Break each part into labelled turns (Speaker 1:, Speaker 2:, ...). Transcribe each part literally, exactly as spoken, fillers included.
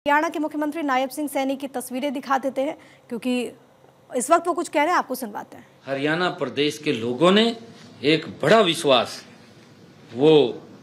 Speaker 1: हरियाणा के मुख्यमंत्री नायब सिंह सैनी की तस्वीरें दिखा देते हैं क्योंकि इस वक्त वो कुछ कह रहे हैं, आपको सुनवाते हैं।
Speaker 2: हरियाणा प्रदेश के लोगों ने एक बड़ा विश्वास वो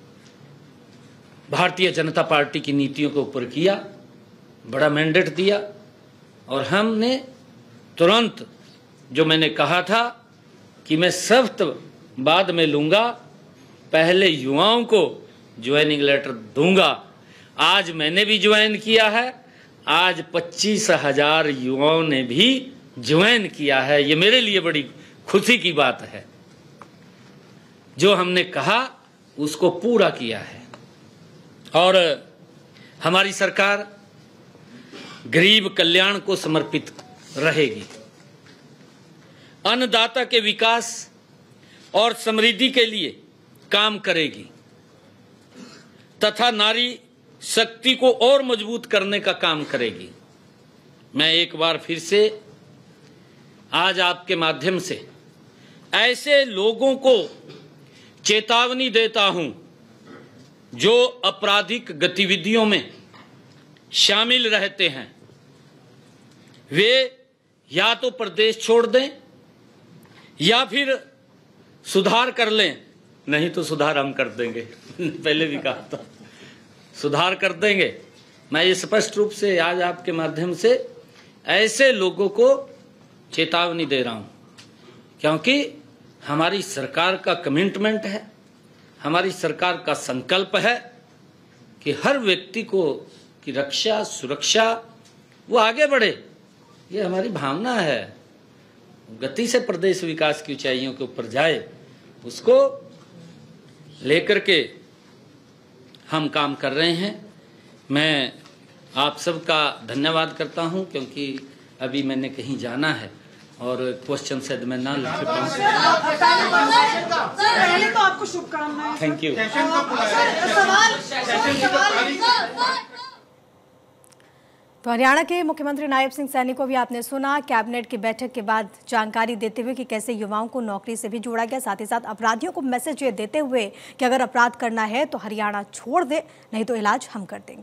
Speaker 2: भारतीय जनता पार्टी की नीतियों के ऊपर किया, बड़ा मैंडेट दिया और हमने तुरंत जो मैंने कहा था कि मैं सख्त बाद में लूंगा, पहले युवाओं को ज्वाइनिंग लेटर दूंगा। आज मैंने भी ज्वाइन किया है, आज पच्चीस हजार युवाओं ने भी ज्वाइन किया है। ये मेरे लिए बड़ी खुशी की बात है। जो हमने कहा उसको पूरा किया है और हमारी सरकार गरीब कल्याण को समर्पित रहेगी। अन्नदाता के विकास और समृद्धि के लिए काम करेगी तथा नारी शक्ति को और मजबूत करने का काम करेगी। मैं एक बार फिर से आज आपके माध्यम से ऐसे लोगों को चेतावनी देता हूं जो आपराधिक गतिविधियों में शामिल रहते हैं। वे या तो प्रदेश छोड़ दें या फिर सुधार कर लें, नहीं तो सुधार हम कर देंगे। पहले भी कहा था सुधार कर देंगे। मैं ये स्पष्ट रूप से आज आपके माध्यम से ऐसे लोगों को चेतावनी दे रहा हूं क्योंकि हमारी सरकार का कमिटमेंट है, हमारी सरकार का संकल्प है कि हर व्यक्ति को की रक्षा सुरक्षा वो आगे बढ़े। ये हमारी भावना है, गति से प्रदेश विकास की ऊंचाइयों के ऊपर जाए, उसको लेकर के हम काम कर रहे हैं। मैं आप सबका धन्यवाद करता हूं क्योंकि अभी मैंने कहीं जाना है और क्वेश्चन शायद मैं ना लिख पाऊं।
Speaker 3: पहले तो आपको शुभकामनाएं।
Speaker 2: Thank you.
Speaker 1: तो हरियाणा के मुख्यमंत्री नायब सिंह सैनी को भी आपने सुना कैबिनेट की बैठक के बाद जानकारी देते हुए कि कैसे युवाओं को नौकरी से भी जोड़ा गया, साथ ही साथ अपराधियों को मैसेज ये देते हुए कि अगर अपराध करना है तो हरियाणा छोड़ दे, नहीं तो इलाज हम कर देंगे।